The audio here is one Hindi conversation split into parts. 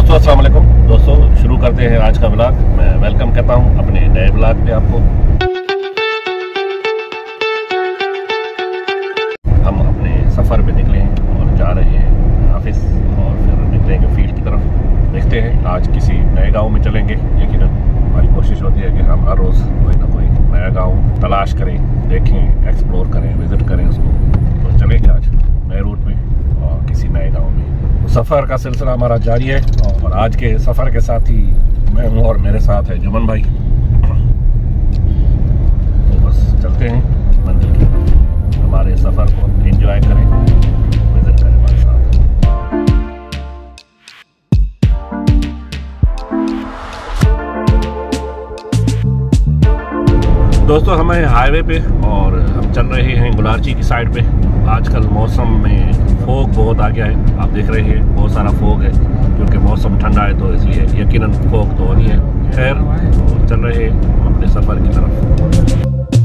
दोस्तों अस्सलाम वालेकुम। दोस्तों शुरू करते हैं आज का ब्लॉग। मैं वेलकम कहता हूं अपने नए ब्लॉग पे आपको। हम अपने सफ़र पे निकले हैं और जा रहे हैं ऑफिस और फिर निकलेंगे फील्ड की तरफ। देखते हैं आज किसी नए गांव में चलेंगे, लेकिन हमारी कोशिश होती है कि हम हर रोज़ कोई ना कोई नया गाँव तलाश करें, देखें, एक्सप्लोर करें, विज़िट करें उसको। तो चलेंगे आज नए रूट पे और किसी नए गाँव में। सफ़र का सिलसिला हमारा जारी है और आज के सफ़र के साथ ही मैं हूँ और मेरे साथ है जुमन भाई। तो बस चलते हैं मंदिर की तरफ, हमारे सफ़र को एंजॉय करें, विजिट करें हमारे साथ। दोस्तों हम हैं हाईवे पे और हम चल रहे हैं गुलारची की साइड पे। आजकल मौसम में फोग बहुत आ गया है, आप देख रहे हैं बहुत सारा फोग है क्योंकि मौसम ठंडा है, तो इसलिए यकीनन फोग तो होनी है। खैर तो चल रहे हैं अपने सफ़र की तरफ।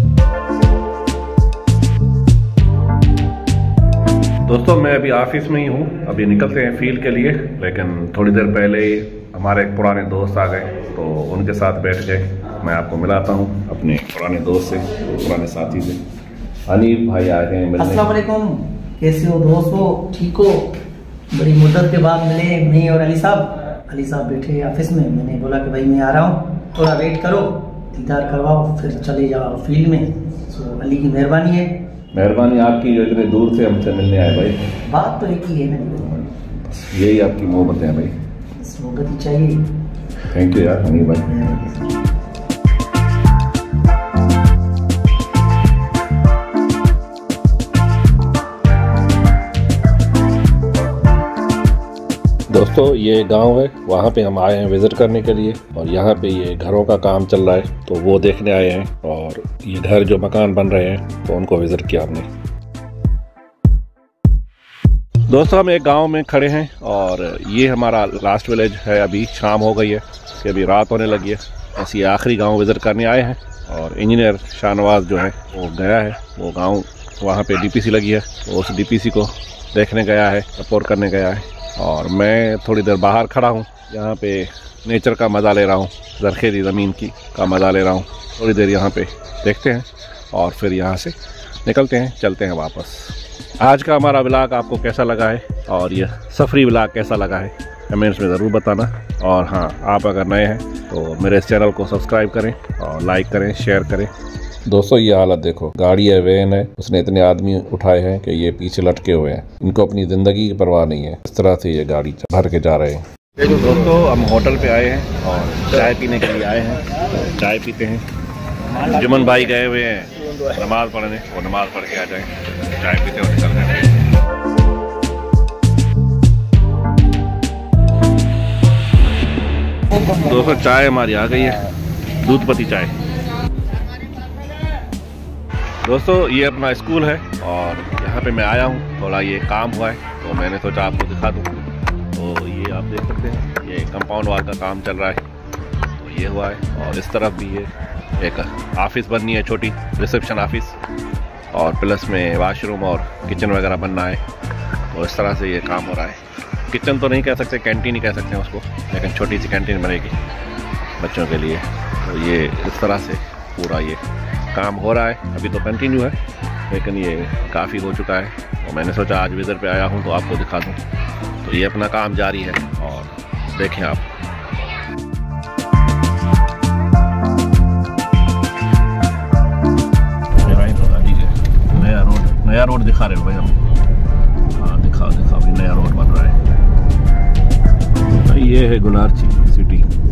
दोस्तों मैं अभी ऑफिस में ही हूँ, अभी निकलते हैं फील्ड के लिए, लेकिन थोड़ी देर पहले ही हमारे एक पुराने दोस्त आ गए तो उनके साथ बैठ गए। मैं आपको मिलाता हूँ अपने पुराने दोस्त से, पुराने साथी से। हनीफ भाई आ गए मिलने। अस्सलाम वालेकुम, कैसे हो दोस्त? हो ठीक हो? बड़ी मुद्दत के बाद मिले मैं और अली साहब बैठे ऑफिस में। मैंने बोला कि भाई मैं आ रहा हूँ, थोड़ा वेट करो, दीदार करवाओ, फिर चले जाओ फील्ड में। तो अली की मेहरबानी है। मेहरबानी आपकी जो इतने दूर से हमसे मिलने आए भाई। बात तो एक ही है ना, यही आपकी मोहब्बत है भाई, मोहब्बत ही चाहिए। थैंक यू यार हनीफ भाई। दोस्तों ये गांव है, वहाँ पे हम आए हैं विज़िट करने के लिए और यहाँ पे ये घरों का काम चल रहा है तो वो देखने आए हैं। और ये घर जो मकान बन रहे हैं तो उनको विज़िट किया हमने। दोस्तों हम एक गांव में खड़े हैं और ये हमारा लास्ट विलेज है। अभी शाम हो गई है, कि अभी रात होने लगी है। ऐसे आखिरी गाँव विज़िट करने आए हैं और इंजीनियर शाहनवाज जो है वो गया है वो गाँव, वहाँ पर DPC लगी है, तो उस DPC को देखने गया है, सपोर्ट करने गया है। और मैं थोड़ी देर बाहर खड़ा हूँ, यहाँ पे नेचर का मज़ा ले रहा हूँ, ज़रखेज़ी ज़मीन की का मज़ा ले रहा हूँ। थोड़ी देर यहाँ पे देखते हैं और फिर यहाँ से निकलते हैं, चलते हैं वापस। आज का हमारा व्लॉग आपको कैसा लगा है और ये सफरी व्लॉग कैसा लगा है कमेंट्स में ज़रूर बताना। और हाँ, आप अगर नए हैं तो मेरे इस चैनल को सब्सक्राइब करें और लाइक करें, शेयर करें। दोस्तों ये हालत देखो, गाड़ी है, वैन है, उसने इतने आदमी उठाए हैं कि ये पीछे लटके हुए हैं। इनको अपनी ज़िंदगी की परवाह नहीं है, इस तरह से ये गाड़ी भर के जा रहे हैं। दोस्तों हम होटल पे आए हैं और चाय पीने के लिए आए हैं, चाय पीते हैं। जुमन भाई गए हुए हैं नमाज़ पढ़ने, वो नमाज़ पढ़ के आ जाएँ, चाय पीते और निकल जाएंगे। दोस्तों चाय हमारी आ गई है, दूध पत्ती चाय। दोस्तों ये अपना स्कूल है और यहाँ पे मैं आया हूँ, थोड़ा ये काम हुआ है तो मैंने सोचा आपको दिखा दूँ। तो ये आप देख सकते हैं, ये कंपाउंड वाल का काम चल रहा है, तो ये हुआ है। और इस तरफ भी ये एक ऑफिस बननी है, छोटी रिसेप्शन ऑफिस, और प्लस में वाशरूम और किचन वगैरह बनना है। तो इस तरह से ये काम हो रहा है। किचन तो नहीं कह सकते, कैंटीन ही कह सकते हैं उसको, लेकिन छोटी सी कैंटीन बनेगी बच्चों के लिए। तो ये इस तरह से पूरा ये काम हो रहा है। अभी तो कंटिन्यू है लेकिन ये काफ़ी हो चुका है, तो मैंने सोचा आज विज़िट पे आया हूँ तो आपको दिखा दूँ। तो ये अपना काम जारी है और देखें आप। नया रोड दिखा रहे हो भाई हम? हाँ दिखा अभी नया रोड बन रहा है। ये है गुलारची सिटी।